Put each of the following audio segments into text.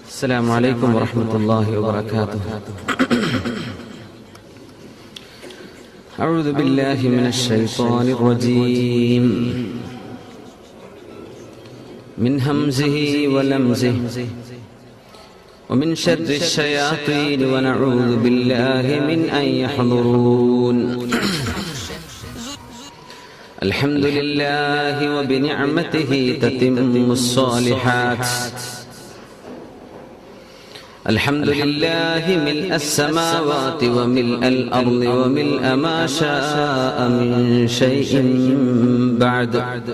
السلام عليكم ورحمة الله وبركاته. أعوذ بالله من الشيطان الرجيم من همزه ولمزه ومن شر الشياطين ونعوذ بالله من أن يحضرون. الحمد لله وبنعمته تتم الصالحات. الحمد لله ملء السماوات وملء الأرض وملء ما شاء من شيء بعد.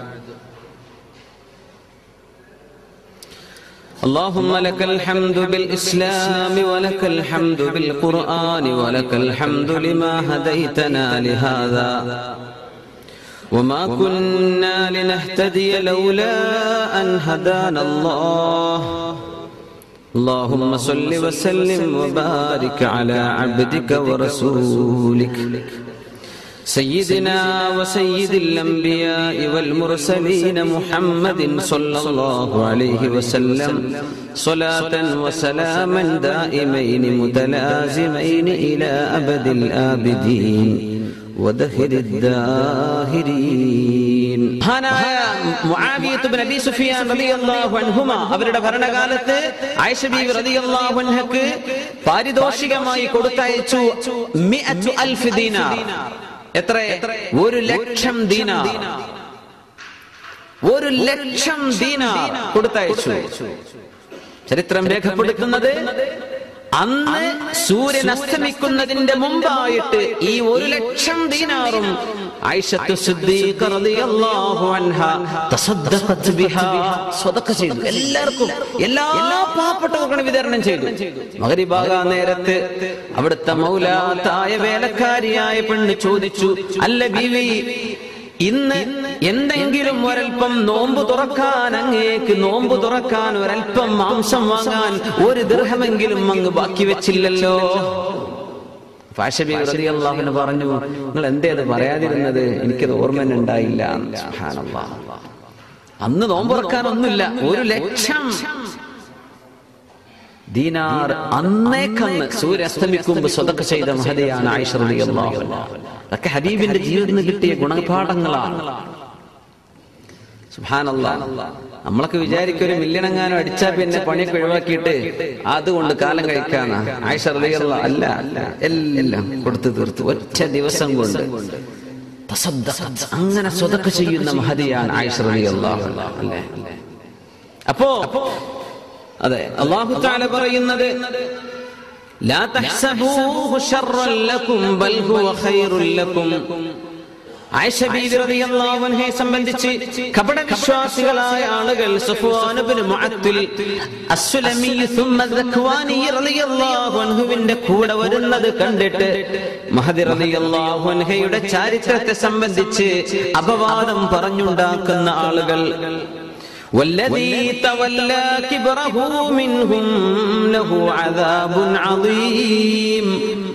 اللهم لك الحمد بالإسلام ولك الحمد بالقرآن ولك الحمد لما هديتنا لهذا وما كنا لنهتدي لولا أن هدانا الله. اللهم صل وسلم وبارك على عبدك ورسولك سيدنا وسيد الأنبياء والمرسلين محمد صلى الله عليه وسلم صلاة وسلاما دائمين متلازمين إلى أبد الآبدين ودهر الداهرين. മുആവിയത്ത് ഇബ്നു അബീ സുഫിയാൻ റളിയല്ലാഹു അൻഹുമാ അവരുടെ ഭരണകാലത്ത് ആയിഷ ബീവി റളിയല്ലാഹു അൻഹക്ക് പാരിതോഷികമായി കൊടുത്തയച്ചു 100,000 ദീനാർ. എത്ര? 1,00,000 ദീനാർ. 1,00,000 ദീനാർ കൊടുത്തയച്ചു. ചരിത്രം രേഖപ്പെടുത്തുന്നത് അന്ന് സൂര്യൻ അസ്തമിക്കുന്നതിന്റെ മുമ്പായിട്ട് ഈ 1,00,000 ദീനാറും ആയിഷത്തു സിദ്ദീഖ റളിയല്ലാഹു അൻഹ തസദ്ദഖത് ബിഹാ സദഖ ചെയ്തു. എല്ലാവർക്കും എല്ലാ പാവപ്പെട്ടവർക്കും വിതരണം ചെയ്തു. മഗ്രിബാകാ നേരത്ത് അവിടുത്തെ മൗലാത്തായ വേലക്കാരിയായ പെണ്ണ് ചോദിച്ചു, അല്ല ബീവി, ഇന്ന് എന്തെങ്കിലും ഒരൽപ്പം നോമ്പ് തുറക്കാൻ, അങ്ങേക്ക് നോമ്പ് തുറക്കാൻ ഒരൽപ്പം മാംസം വാങ്ങാൻ 1 ദിർഹമെങ്കിലും അങ്ങ് ബാക്കി വെച്ചില്ലല്ലോ. ആയിഷ ബീവി റളിയല്ലാഹു അൻഹ പറഞ്ഞു, നിങ്ങൾ എന്തേ അത് പറയാതിരുന്നത്? എനിക്കത് ഓർമ്മ ഉണ്ടായില്ല. സുബ്ഹാനല്ലാഹ്. അന്ന് നോമ്പ് തുറക്കാനൊന്നുമില്ല. 1,00,000 ദീനാർ അന്നേക്കന്ന് സൂര്യാസ്തമിക്കുമ്പ് സ്വതക്ക ചെയ്ത മഹതിയാണ് ആയിഷ റളിയല്ലാഹു അൻഹ. അതൊക്കെ ഹബീബിന്റെ ജീവിതത്തിൽ കിട്ടിയ ഗുണപാഠങ്ങളാണ്. സുബ്ഹാനല്ലാഹ്. നമ്മളൊക്കെ വിചാരിക്കും ഒരു മില്യണെങ്ങാനും അടിച്ചാൽ പിന്നെ പണിയൊക്കെ ഒഴിവാക്കിയിട്ട് അതുകൊണ്ട് കാലം കഴിക്കാനാ. ആയിഷ റളിയല്ലാഹു അല്ല, എല്ലാം കൊടുത്തു തീർത്തു ഒറ്റ ദിവസം കൊണ്ട്. അങ്ങനെ സ്വതക്ക ചെയ്യുന്ന മഹതിയാണ് ആയിഷ റളിയല്ലാഹു അൻഹ. അല്ലേ? അപ്പോ അതെ അല്ലാഹു തആല പറയുന്നത്, ലാ തഹ്സബൂഹു ശർറൻ ലക്കും ബൽ ഹുവ ഖൈറുൽ ലക്കും. ആയിഷ ബീവി റളിയല്ലാഹു അൻഹയെ സംബന്ധിച്ച് കപട വിശ്വാസികളായ ആളുകൾ സഫ്വാൻ ഇബ്നു മുഅത്തിൽ അസ്സുലമി സുമ്മ ദക്വാനി റളിയല്ലാഹു അൻഹുവിന്റെ കൂടെ വരുന്നത് കണ്ടിട്ട് മഹദി റളിയല്ലാഹു അൻഹയുടെ ചരിത്രത്തെ സംബന്ധിച്ച് അപവാദം പറഞ്ഞുണ്ടാക്കുന്ന ആളുകൾ, والذي تولى كبره منهم له عذاب عظيم.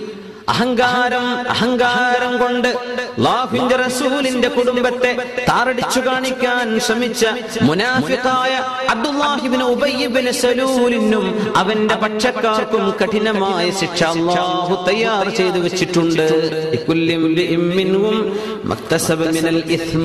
അഹങ്കാരം കൊണ്ട് അല്ലാഹുവിന്റെ റസൂലിന്റെ കുടുംബത്തെ താറടിച്ചു കാണിക്കാൻ ശ്രമിച്ച മുനാഫിഖായ അബ്ദുല്ലാഹി ഇബ്നു ഉബയ്യ് ഇബ്നു സലൂലിനും അവന്റെ പക്ഷക്കാർക്കും കഠിനമായ ശിക്ഷ അല്ലാഹു തയ്യാർ ചെയ്തു വെച്ചിട്ടുണ്ട്. ഇകുല്ലിം മിൻഹും മക്തസബ മിനൽ ഇസ്മ.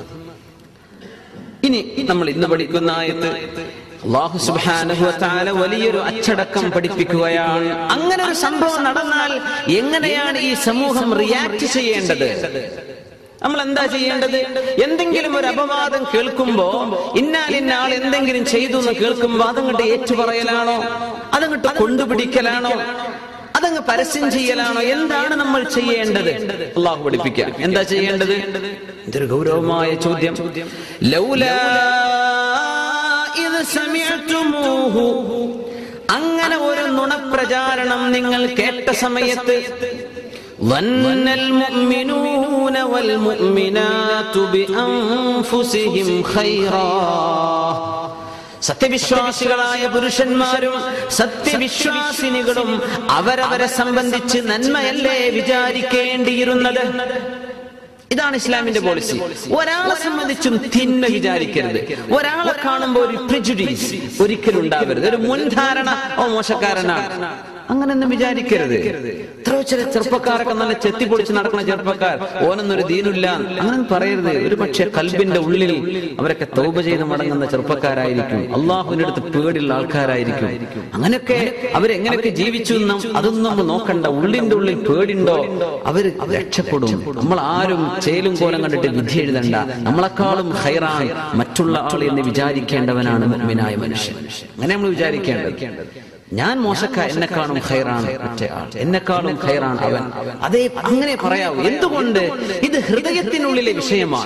ഇനി നമ്മൾ ഇന്ന് പഠിക്കുന്ന ആയത്ത് അല്ലാഹു സുബ്ഹാനഹു വ തആല വലിയൊരു അച്ചടക്കം പഠിപ്പിക്കുകയാണ്. അങ്ങനെ ഒരു സംഭവം നടന്നാൽ എങ്ങനെയാണ് ഈ സമൂഹം റിയാക്ട് ചെയ്യേണ്ടത്? നമ്മൾ എന്താ ചെയ്യേണ്ടത്? എന്തെങ്കിലും ഒരു അപവാദം കേൾക്കുമ്പോ ഇന്നാലിന്നാൾ എന്തെങ്കിലും ചെയ്തു എന്ന് കേൾക്കുമ്പോ അതങ്ങോട്ട് ഏറ്റുപറയലാണോ? അതങ്ങോട്ട് കൊണ്ടുപിടിക്കലാണോ? അതങ്ങ് പരസ്യം ചെയ്യലാണോ? എന്താണ് നമ്മൾ ചെയ്യേണ്ടത്? അല്ലാഹു പഠിപ്പിക്കുക. എന്താ ചെയ്യേണ്ടത്? ഇതൊരു ഗൗരവമായ ചോദ്യം. ലൗലാ ഇദ് സമിഅ്തുമൂഹു. അങ്ങനെ ഒരു നുണപ്രചാരണം നിങ്ങൾ കേട്ട സമയത്ത് വന്നൽ മുഅ്മിനൂന വൽ മുഅ്മിനാതു ബിഅൻഫുസിഹിം ഖൈറാ. സത്യവിശ്വാസികളായ പുരുഷന്മാരും സത്യവിശ്വാസിനികളും അവരവരെ സംബന്ധിച്ച് നന്മയല്ലേ വിചാരിക്കേണ്ടിയിരുന്നത് ഇതാണ് ഇസ്ലാമിന്റെ പോളിസി. ഒരാളെ സംബന്ധിച്ചും തിന്മ വിചാരിക്കരുത്. ഒരാളെ കാണുമ്പോൾ ഒരു പ്രിജുഡീസ് ഒരിക്കലും ഉണ്ടാവരുത്. ഒരു മുൻധാരണ, ഓ മോശക്കാരനാണ്, അങ്ങനെയൊന്നും വിചാരിക്കരുത്. എത്രയോ ചില ചെറുപ്പക്കാരൊക്കെ നല്ല ചെത്തിപ്പൊടിച്ച് നടക്കുന്ന ചെറുപ്പക്കാർ, ഓനൊന്നൊരു ദീനില്ല, അങ്ങനൊന്നും പറയരുത്. ഒരു പക്ഷെ കൽബിന്റെ ഉള്ളിൽ അവരൊക്കെ തൗബ ചെയ്ത് മടങ്ങുന്ന ചെറുപ്പക്കാരായിരിക്കും, അള്ളാഹുവിന്റെ അടുത്ത് പേടിയുള്ള ആൾക്കാരായിരിക്കും. അങ്ങനെയൊക്കെ അവരെങ്ങനെയൊക്കെ ജീവിച്ചു എന്നും അതൊന്നും നമ്മൾ നോക്കണ്ട. ഉള്ളിന്റെ ഉള്ളിൽ പേടിണ്ടോ അവര് രക്ഷപ്പെടും. നമ്മൾ ആരും ചേലും കോലം കണ്ടിട്ട് വിധി എഴുതണ്ട. നമ്മളെക്കാളും ഖൈറാൻ മറ്റുള്ള ആൾ എന്ന് വിചാരിക്കേണ്ടവനാണ് മുഅ്മിനായ മനുഷ്യൻ. അങ്ങനെ നമ്മൾ വിചാരിക്കേണ്ടത്. ഞാൻ മോശക്കാരൻ, എന്നെക്കാളും ഖൈറാണ് മറ്റേ ആൾ, എന്നെക്കാളും ഖൈറാണ് അവൻ. അതേ അങ്ങനെ പറയാവൂ. എന്തുകൊണ്ട്? ഇത് ഹൃദയത്തിനുള്ളിലെ വിഷയമാണ്.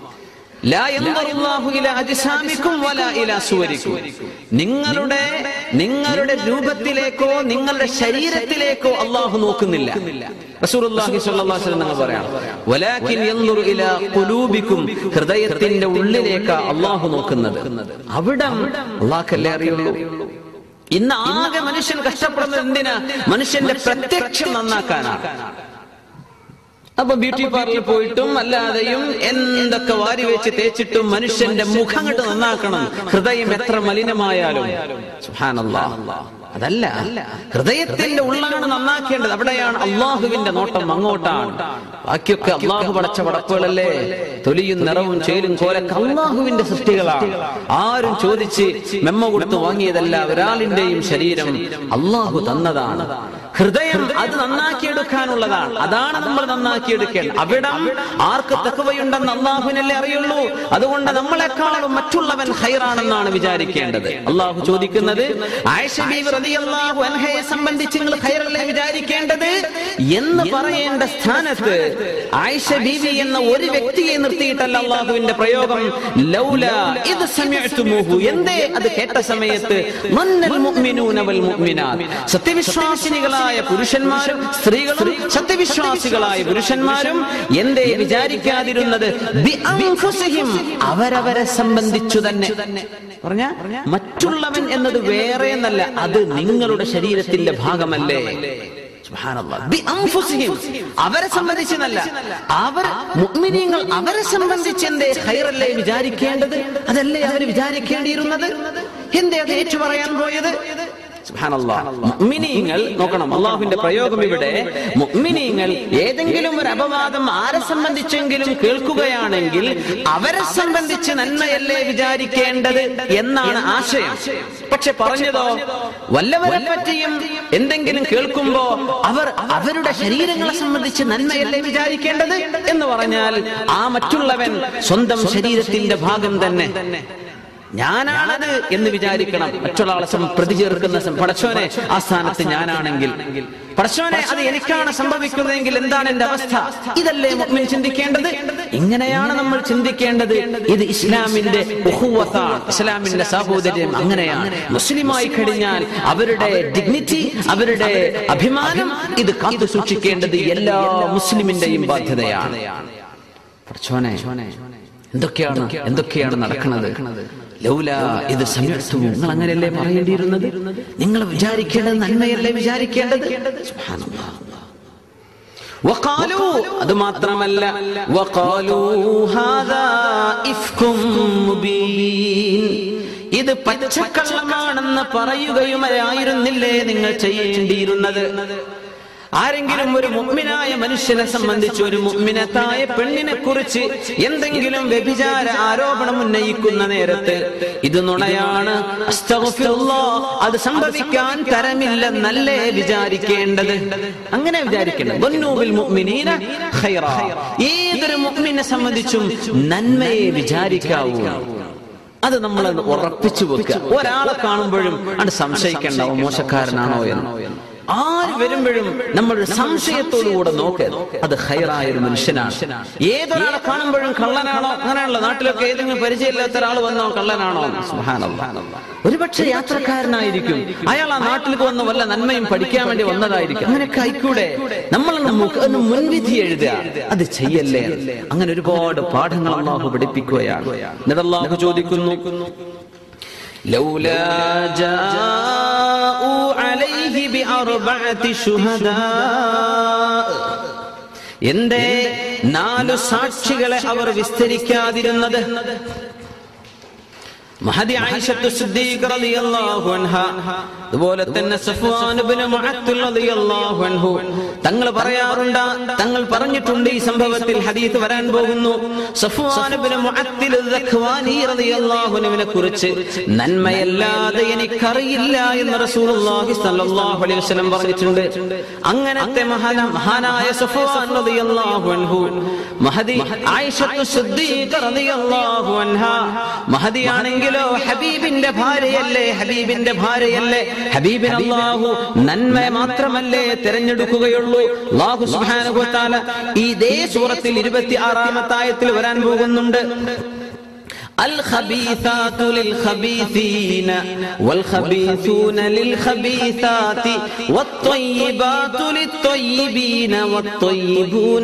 നിങ്ങളുടെ രൂപത്തിലേക്കോ നിങ്ങളുടെ ശരീരത്തിലേക്കോ അള്ളാഹു നോക്കുന്നില്ല. റസൂലുള്ളാഹി സ്വല്ലല്ലാഹു അലൈഹി വസല്ലം പറയാണ്, വലാകിൻ യൻദുറു ഇലാ ഖുലൂബികും, ഹൃദയത്തിന്റെ ഉള്ളിലേക്കാ അള്ളാഹു നോക്കുന്നത്. അവിടെ അള്ളാഹ്ക്കല്ലേ അറിയുള്ളൂ. ഇന്ന് ആകെ മനുഷ്യൻ കഷ്ടപ്പെടുന്നത് എന്തിനാ? മനുഷ്യന്റെ പ്രത്യക്ഷം നന്നാക്കാനാണ്. അപ്പൊ ബ്യൂട്ടി പാർലറിൽ പോയിട്ടും അല്ലാതെയും എന്തൊക്കെ വാരി വെച്ച് തേച്ചിട്ടും മനുഷ്യന്റെ മുഖം കണ്ട് നന്നാക്കണം. ഹൃദയം എത്ര മലിനമായാലും. സുബ്ഹാനല്ലാഹ്, അതല്ല. ഹൃദയത്തിന്റെ ഉള്ളാണ് നന്നാക്കേണ്ടത്. അവിടെയാണ് അള്ളാഹുവിന്റെ നോട്ടം, അങ്ങോട്ടാണ്. ബാക്കിയൊക്കെ അള്ളാഹു പടച്ച പടപ്പുകളല്ലേ. തൊലിയും നിറവും ചേലും കോലൊക്കെ അള്ളാഹുവിന്റെ സൃഷ്ടികളാണ്. ആരും ചോദിച്ച് മെമ്മ കൊടുത്ത് വാങ്ങിയതല്ല. ഒരാളിന്റെയും ശരീരം അള്ളാഹു തന്നതാണ്. ഹൃദയം അത് നന്നാക്കിയെടുക്കാനുള്ളതാണ്. അതാണ് നമ്മൾ നന്നാക്കിയെടുക്കേണ്ടത്. അവിടം ആർക്ക് തഖ്വയുണ്ടെന്ന് അള്ളാഹുവിനല്ലേ അറിയുള്ളൂ. അതുകൊണ്ട് നമ്മളെക്കാളും മറ്റുള്ളവൻ ഖൈറാണെന്നാണ് വിചാരിക്കേണ്ടത്. അള്ളാഹു ചോദിക്കുന്നത്, ആയിഷ ബീവി റളിയല്ലാഹു അൻഹയെ സംബന്ധിച്ച് നിങ്ങൾ ഖൈറല്ലേ വിചാരിക്കേണ്ടത് എന്ന് പറയേണ്ട സ്ഥാനത്ത് ആയിഷ ബീവി എന്ന ഒരു വ്യക്തിയെ നിർത്തിയിട്ടല്ല അള്ളാഹുവിന്റെ പ്രയോഗം. ലൗലാ ഇദ് സമിഅ്തുമൂഹു, എന്തേ അത് കേട്ട സമയത്ത്, മന്നൽ മുഅ്മിനൂന വൽ മുഅ്മിനാത്ത്, സത്യവിശ്വാസിനികളായ പുരുഷന്മാരും സ്ത്രീകളും സത്യവിശ്വാസികളായ പുരുഷന്മാരും എന്തേ വിചാരിക്കാതിരുന്നത്, ബിഅൻഫുസിഹിം, അവരവരെ സംബന്ധിച്ചു തന്നെ. പറഞ്ഞ മറ്റുള്ളവൻ എന്നത് വേറെ എന്നല്ല, അത് നിങ്ങളുടെ ശരീരത്തിന്റെ ഭാഗമല്ലേ. അവരെ സംബന്ധിച്ചെന്നല്ല, അവർ മുഅ്മിനീങ്ങൾ അവരെ സംബന്ധിച്ച് എന്തേ ഖൈറല്ലേ വിചാരിക്കേണ്ടത്? അതല്ലേ അവർ വിചാരിക്കേണ്ടിയിരുന്നത്? എന്തേ അത് ഏറ്റു പറയാൻ പോയത്? സുബ്ഹാനല്ലാഹ്. മുഅ്മിനീങ്ങൾ നോക്കണം, അള്ളാഹുവിന്റെ പ്രയോഗം ഇവിടെ. മുഅ്മിനീങ്ങൾ ഏതെങ്കിലും ഒരു അപവാദം ആരെ സംബന്ധിച്ചെങ്കിലും കേൾക്കുകയാണെങ്കിൽ അവരെ സംബന്ധിച്ച് നന്മയല്ലേ വിചാരിക്കേണ്ടത് എന്നാണ് ആശയം. പക്ഷെ പറഞ്ഞതോ, വല്ലവരെ പറ്റിയും എന്തെങ്കിലും കേൾക്കുമ്പോ അവർ അവരുടെ ശരീരങ്ങളെ സംബന്ധിച്ച് നന്മയല്ലേ വിചാരിക്കേണ്ടത് എന്ന് പറഞ്ഞാൽ ആ മറ്റുള്ളവൻ സ്വന്തം ശരീരത്തിന്റെ ഭാഗം തന്നെ. ഞാനാണത് എന്ന് വിചാരിക്കണം. മറ്റുള്ള ആളെ പ്രതി ചേർക്കുന്ന പടച്ചോനെ ആ സ്ഥാനത്ത് ഞാനാണെങ്കിൽ, പടച്ചോനെ അത് എനിക്കാണ് സംഭവിക്കുന്നതെങ്കിൽ എന്താണ് എന്റെ അവസ്ഥ? ഇതല്ലേ മുഅ്മിൻ ചിന്തിക്കേണ്ടത്? ഇങ്ങനെയാണ് നമ്മൾ ചിന്തിക്കേണ്ടത്. ഇത് ഇസ്ലാമിന്റെ ഉഖുവത്താണ്, ഇസ്ലാമിന്റെ സാഹോദര്യം. അങ്ങനെയാണ് മുസ്ലിമായി കഴിഞ്ഞാൽ അവരുടെ ഡിഗ്നിറ്റി, അവരുടെ അഭിമാനം ഇത് കാത്തു സൂക്ഷിക്കേണ്ടത് എല്ലാ മുസ്ലിമിന്റെയും ബാധ്യതയാണ്. പടച്ചോനെ എന്തൊക്കെയാണ് നടക്കുന്നത്? ലൗലാ ഇത് സമിഅ്തു, നിങ്ങൾ അങ്ങനെയല്ലേ പറയേണ്ടിയിരുന്നത്? നിങ്ങൾ വിചാരിക്കേണ്ടത് നന്മയല്ലേ വിചാരിക്കേണ്ടത്? സുബ്ഹാനല്ലാഹ്. വഖാലു, അത് മാത്രമല്ല, വഖാലു ഹാദാ ഇഫ്കും മുബീൻ, ഇത് പച്ചക്കള്ളമാണെന്ന് പറയുകയുമായിരുന്നില്ലേ നിങ്ങൾ ചെയ്യേണ്ടിയിരുന്നത്? ആരെങ്കിലും ഒരു മുഅ്മിനായ മനുഷ്യനെ സംബന്ധിച്ച്, ഒരു മുഅ്മിനത്തായ പെണ്ണിനെ കുറിച്ച് എന്തെങ്കിലും വ്യഭിചാര ആരോപണം ഉന്നയിക്കുന്ന നേരത്ത് ഇത് നുണയാണ്, അസ്തഗ്ഫിറുല്ലാഹ്, അത് സംഭവിക്കാൻ തരമില്ലെന്നല്ലേ വിചാരിക്കേണ്ടത്? അങ്ങനെ വിചാരിക്കേണ്ടത്. വന്നൂ ബിൽ മുഅ്മിനീന ഖൈറാ, ഏതൊരു മുഅ്മിനെ സംബന്ധിച്ചും നന്മയെ വിചാരിക്കാവൂ. അത് നമ്മൾ ഉറപ്പിച്ചു വെക്കുക. ഒരാളെ കാണുമ്പോഴും അത് സംശയിക്കേണ്ട, മോശക്കാരനാണോ എന്ന്. ആര് വരുമ്പോഴും നമ്മൾ സംശയത്തോടുകൂടെ നോക്കുക, അത് ഖൈറായ ഒരു മനുഷ്യനാണ്. ഏതൊരാളെ കാണുമ്പോഴും കള്ളനാണോ? അങ്ങനെയുള്ള നാട്ടിലൊക്കെ ഏതെങ്കിലും പരിചയമില്ലാത്ത ഒരാൾ വന്നോ കള്ളനാണോ? സുബ്ഹാനല്ലാഹ്. ഒരുപക്ഷെ യാത്രക്കാരനായിരിക്കും, അയാൾ ആ നാട്ടിലേക്ക് വന്ന് വല്ല നന്മയും പഠിക്കാൻ വേണ്ടി വന്നതായിരിക്കും. അങ്ങനെയൊക്കെ ആയിക്കൂടെ? നമ്മൾ മുൻവിധി എഴുതുക, അത് ചെയ്യല്ലേ. അങ്ങനെ ഒരുപാട് പാഠങ്ങൾ അല്ലാഹു പഠിപ്പിക്കുകയാണ്. എന്നിട്ട് അല്ലാഹു ചോദിക്കുന്നു, ലൗലാ ജാഊ അലൈഹി ബിഅർബഅതി ശുഹദാ, എന്തേ 4 സാക്ഷികളെ അവർ വിസ്തരിക്കാതിരുന്നത്? മഹദി ആയിഷത്തു സിദ്ദീഖ റളിയല്ലാഹു അൻഹ, അതുപോലെ തന്നെ സഫ്വാൻ ഇബ്നു മുഅത്തിൽ റളിയല്ലാഹു അൻഹു തങ്ങൾ പറയാറുണ്ട്, തങ്ങൾ പറഞ്ഞിട്ടുണ്ട് ഈ സംഭവത്തിൽ ഹദീസ് വരാൻ പോകുന്നു. സഫ്വാൻ ഇബ്നു മുഅത്തിൽ അൽ-ദഖ്വാനി റളിയല്ലാഹു അൻഹുവിനെ കുറിച്ച് നന്മയല്ലാതെ എനിക്കറിയില്ല എന്ന് റസൂലുള്ളാഹി സ്വല്ലല്ലാഹു അലൈഹി വസല്ലം പറഞ്ഞിട്ടുണ്ട്. അങ്ങനത്തെ മഹാനായ സഫ്വാൻ റളിയല്ലാഹു അൻഹു മഹദി ആയിഷത്തു സിദ്ദീഖ റളിയല്ലാഹു അൻഹ മഹദിയാണെങ്കിൽ ഹബീബിന്റെ ഭാര്യയല്ലേ, ഹബീബിന്റെ ഭാര്യയല്ലേ. ഹബീബിന് അല്ലാഹു നന്മ മാത്രമല്ലേ തിരഞ്ഞെടുക്കുകയുള്ളൂ. അല്ലാഹു സുബ്ഹാനഹു വ തആല ഇതേ സൂറത്തിൽ 26-ാമത്തെ ആയത്തിൽ വരാൻ പോകുന്നുണ്ട്. الخبيثات للخبيثين والخبيثون للخبيثات والطيبات للطيبين والطيبون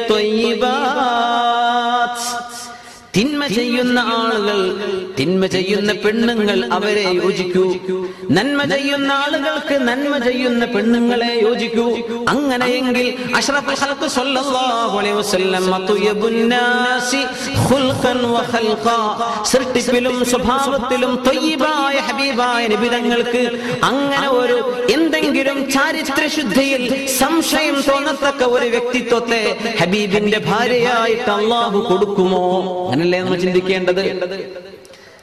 للطيبات. തിന്മ ചെയ്യുന്ന ആളുകൾ, തിന്മ ചെയ്യുന്ന പെണ്ണുങ്ങൾ അവരെ യോജിക്കൂ. നന്മ ചെയ്യുന്ന ആളുകൾക്ക് നന്മ ചെയ്യുന്ന പെണ്ണുങ്ങളെ യോജിക്കൂ. അങ്ങനെയെങ്കിൽ അഷ്റഫുൽ ഖൽഖ് സ്വല്ലല്ലാഹു അലൈഹി വസല്ലം അത്വയബുൻ നാസി ഖുൽഖൻ വ ഖൽഖ, സൃഷ്ടിപ്പിലും സ്വഭാവത്തിലും ത്വയ്യിബായ ഹബീബായ നബി തങ്ങൾക്ക് അങ്ങനെ ഒരു എന്തെങ്കിലും ചാരിത്രശുദ്ധിയിൽ സംശയം തോന്നത്തക്ക ഒരു വ്യക്തിത്വത്തെ ഹബീബിന്റെ ഭാര്യയായിട്ട് അല്ലാഹു കൊടുക്കുമോ? അങ്ങനല്ലേ നമ്മൾ ചിന്തിക്കേണ്ടത്.